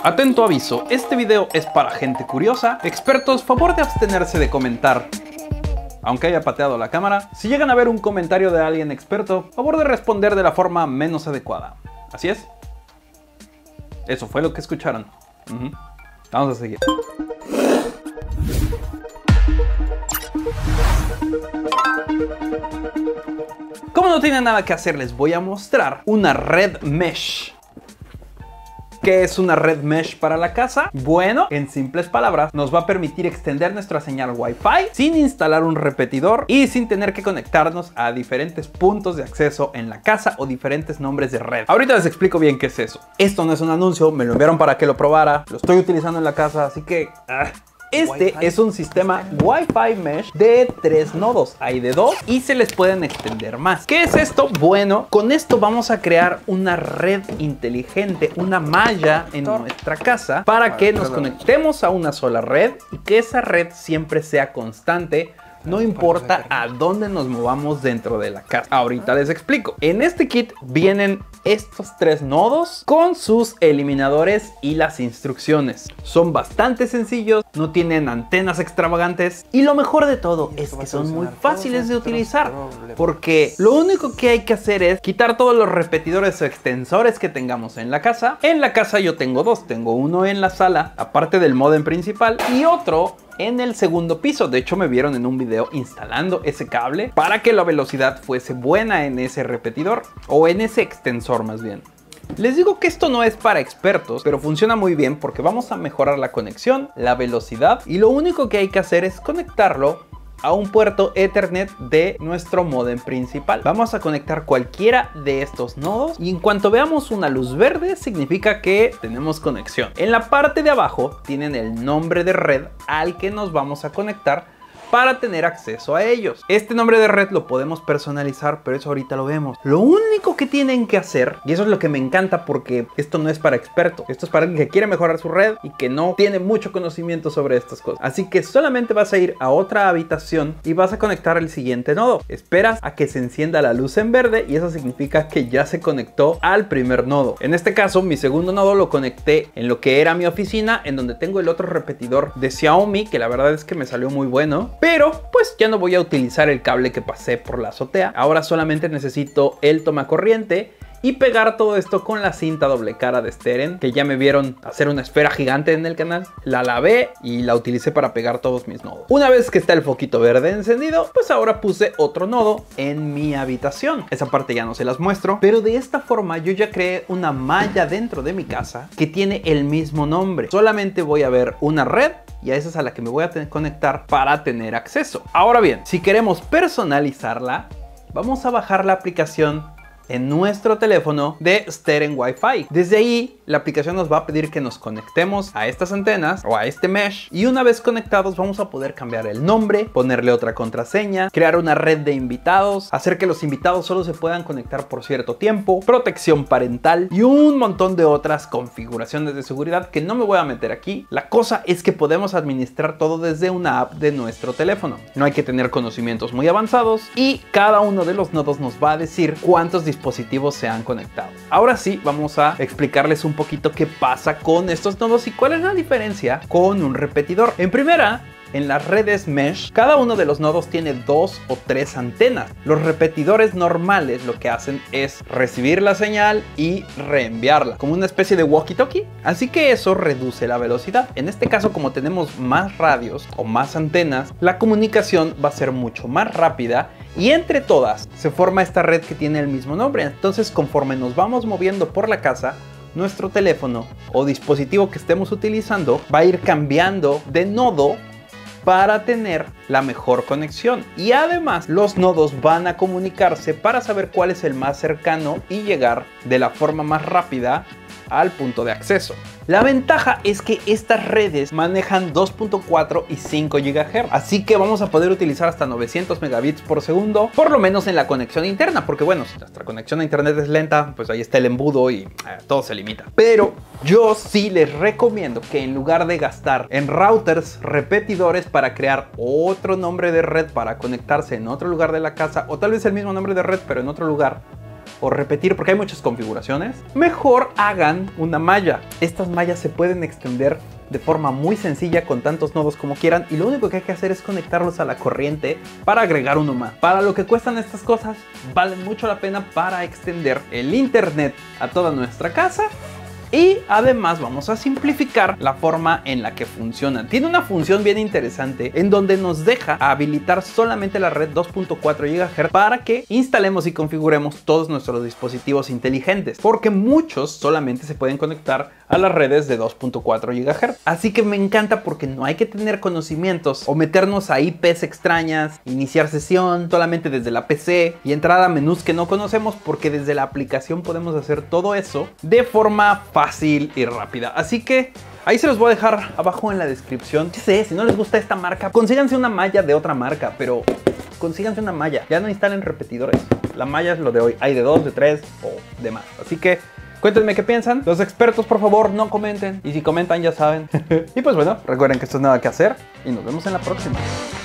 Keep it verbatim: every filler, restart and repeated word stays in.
Atento aviso, este video es para gente curiosa. Expertos, favor de abstenerse de comentar, aunque haya pateado la cámara. Si llegan a ver un comentario de alguien experto, favor de responder de la forma menos adecuada. ¿Así es? Eso fue lo que escucharon. Uh-huh. Vamos a seguir. Como no tiene nada que hacer, les voy a mostrar una red mesh. ¿Qué es una red mesh para la casa? Bueno, en simples palabras, nos va a permitir extender nuestra señal Wi-Fi sin instalar un repetidor y sin tener que conectarnos a diferentes puntos de acceso en la casa o diferentes nombres de red. Ahorita les explico bien qué es eso. Esto no es un anuncio, me lo enviaron para que lo probara, lo estoy utilizando en la casa, así que... Ah. Este es un sistema Wi-Fi mesh de tres nodos, hay de dos y se les pueden extender más. ¿Qué es esto? Bueno, con esto vamos a crear una red inteligente, una malla en nuestra casa para que nos conectemos a una sola red y que esa red siempre sea constante. No importa a dónde nos movamos dentro de la casa. Ahorita les explico. En este kit vienen estos tres nodos con sus eliminadores y las instrucciones. Son bastante sencillos, no tienen antenas extravagantes y lo mejor de todo es que son muy fáciles de utilizar, porque lo único que hay que hacer es quitar todos los repetidores o extensores que tengamos en la casa. En la casa yo tengo dos, tengo uno en la sala, aparte del módem principal, y otro en el segundo piso. De hecho, me vieron en un video instalando ese cable para que la velocidad fuese buena en ese repetidor, o en ese extensor más bien. Les digo que esto no es para expertos, pero funciona muy bien porque vamos a mejorar la conexión, la velocidad, y lo único que hay que hacer es conectarlo a un puerto Ethernet de nuestro módem principal. Vamos a conectar cualquiera de estos nodos y en cuanto veamos una luz verde significa que tenemos conexión. En la parte de abajo tienen el nombre de red al que nos vamos a conectar para tener acceso a ellos. Este nombre de red lo podemos personalizar, pero eso ahorita lo vemos. Lo único que tienen que hacer, y eso es lo que me encanta porque esto no es para expertos, esto es para alguien que quiere mejorar su red y que no tiene mucho conocimiento sobre estas cosas. Así que solamente vas a ir a otra habitación y vas a conectar el siguiente nodo. Esperas a que se encienda la luz en verde y eso significa que ya se conectó al primer nodo. En este caso, mi segundo nodo lo conecté en lo que era mi oficina, en donde tengo el otro repetidor de Xiaomi, que la verdad es que me salió muy bueno. Pero pues ya no voy a utilizar el cable que pasé por la azotea. Ahora solamente necesito el tomacorriente y pegar todo esto con la cinta doble cara de Steren, que ya me vieron hacer una esfera gigante en el canal. La lavé y la utilicé para pegar todos mis nodos. Una vez que está el foquito verde encendido, pues ahora puse otro nodo en mi habitación. Esa parte ya no se las muestro, pero de esta forma yo ya creé una malla dentro de mi casa que tiene el mismo nombre. Solamente voy a ver una red y a esa es a la que me voy a tener que conectar para tener acceso. Ahora bien, si queremos personalizarla, vamos a bajar la aplicación en nuestro teléfono de Steren Wi-Fi. Desde ahí la aplicación nos va a pedir que nos conectemos a estas antenas o a este mesh, y una vez conectados vamos a poder cambiar el nombre, ponerle otra contraseña, crear una red de invitados, hacer que los invitados solo se puedan conectar por cierto tiempo, protección parental y un montón de otras configuraciones de seguridad que no me voy a meter aquí. La cosa es que podemos administrar todo desde una app de nuestro teléfono. No hay que tener conocimientos muy avanzados y cada uno de los nodos nos va a decir cuántos dispositivos se han conectado. Ahora sí, vamos a explicarles un poquito qué pasa con estos nodos y cuál es la diferencia con un repetidor. En primera, en las redes mesh, cada uno de los nodos tiene dos o tres antenas. Los repetidores normales lo que hacen es recibir la señal y reenviarla, como una especie de walkie-talkie. Así que eso reduce la velocidad. En este caso, como tenemos más radios o más antenas, la comunicación va a ser mucho más rápida y entre todas se forma esta red que tiene el mismo nombre. Entonces, conforme nos vamos moviendo por la casa, nuestro teléfono o dispositivo que estemos utilizando va a ir cambiando de nodo para tener la mejor conexión. Y además los nodos van a comunicarse para saber cuál es el más cercano y llegar de la forma más rápida al punto de acceso. La ventaja es que estas redes manejan dos punto cuatro y cinco gigahertz, así que vamos a poder utilizar hasta novecientos megabits por segundo, por lo menos en la conexión interna, porque bueno, si nuestra conexión a internet es lenta, pues ahí está el embudo y eh, todo se limita. Pero yo sí les recomiendo que en lugar de gastar en routers, repetidores para crear otro nombre de red para conectarse en otro lugar de la casa, o tal vez el mismo nombre de red pero en otro lugar, o repetir porque hay muchas configuraciones, mejor hagan una malla. Estas mallas se pueden extender de forma muy sencilla con tantos nodos como quieran y lo único que hay que hacer es conectarlos a la corriente para agregar uno más. Para lo que cuestan estas cosas, valen mucho la pena para extender el internet a toda nuestra casa. Y además vamos a simplificar la forma en la que funcionan. Tiene una función bien interesante en donde nos deja habilitar solamente la red dos punto cuatro gigahertz para que instalemos y configuremos todos nuestros dispositivos inteligentes, porque muchos solamente se pueden conectar a las redes de dos punto cuatro gigahertz. Así que me encanta porque no hay que tener conocimientos o meternos a I Pes extrañas, iniciar sesión solamente desde la P C y entrar a menús que no conocemos, porque desde la aplicación podemos hacer todo eso de forma fácil fácil y rápida. Así que ahí se los voy a dejar abajo en la descripción. No sé, si no les gusta esta marca, consíganse una malla de otra marca, pero consíganse una malla. Ya no instalen repetidores. La malla es lo de hoy. Hay de dos, de tres o de más. Así que cuéntenme qué piensan. Los expertos, por favor, no comenten. Y si comentan, ya saben. Y pues bueno, recuerden que esto es Nada que Hacer y nos vemos en la próxima.